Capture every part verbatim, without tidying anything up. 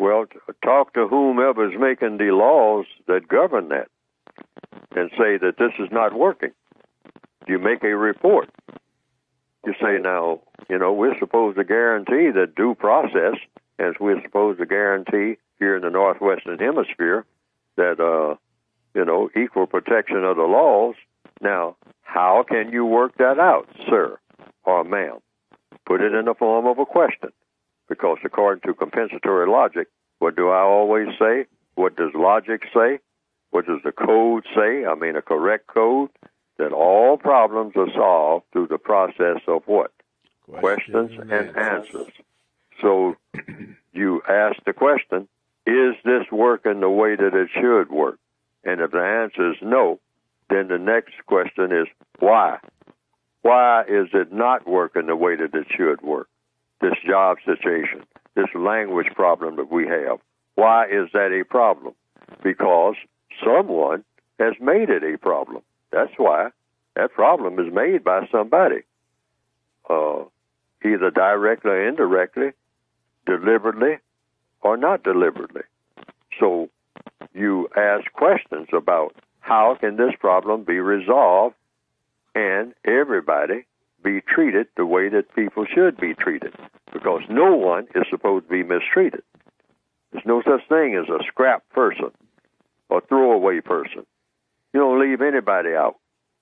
Well, t- talk to whomever's making the laws that govern that and say that this is not working. You make a report. You say, now, you know, we're supposed to guarantee that due process, as we're supposed to guarantee here in the Northwestern Hemisphere, that, uh, you know, equal protection of the laws. Now, how can you work that out, sir or ma'am? Put it in the form of a question. Because according to compensatory logic, what do I always say? What does logic say? What does the code say? I mean, a correct code? That all problems are solved through the process of what? Questions, Questions and, and answers. answers. So you ask the question, is this working the way that it should work? And if the answer is no, then the next question is why? Why is it not working the way that it should work? This job situation, this language problem that we have. Why is that a problem? Because someone has made it a problem. That's why. That problem is made by somebody, uh, either directly or indirectly, deliberately or not deliberately. So you ask questions about how can this problem be resolved and everybody be treated the way that people should be treated, because no one is supposed to be mistreated. There's no such thing as a scrap person or throwaway person. You don't leave anybody out.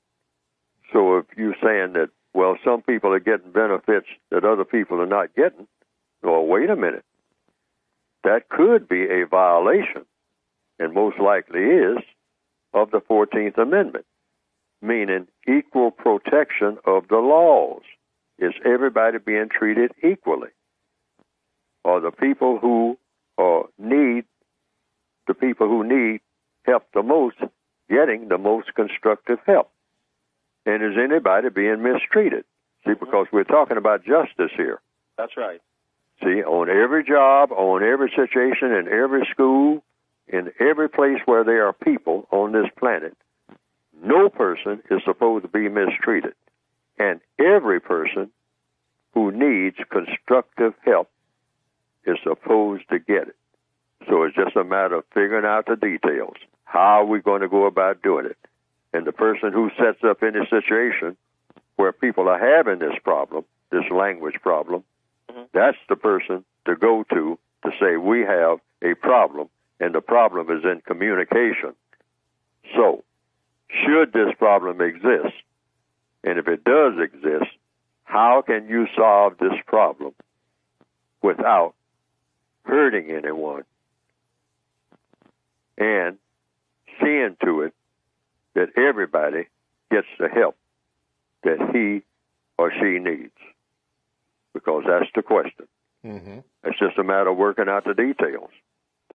So if you're saying that, well, some people are getting benefits that other people are not getting, well, wait a minute. That could be a violation, and most likely is, of the fourteenth Amendment, meaning equal protection of the laws. Is everybody being treated equally? Or the people who uh, need, the people who need help the most, getting the most constructive help? And is anybody being mistreated? See, because we're talking about justice here. That's right. See, on every job, on every situation, in every school, in every place where there are people on this planet, no person is supposed to be mistreated. And every person who needs constructive help is supposed to get it. So it's just a matter of figuring out the details. How are we going to go about doing it? And the person who sets up any situation where people are having this problem, this language problem, mm-hmm. that's the person to go to to say we have a problem, and the problem is in communication. So, should this problem exist, and if it does exist, how can you solve this problem without hurting anyone and seeing to it that everybody gets the help that he or she needs? Because that's the question. Mm-hmm. It's just a matter of working out the details.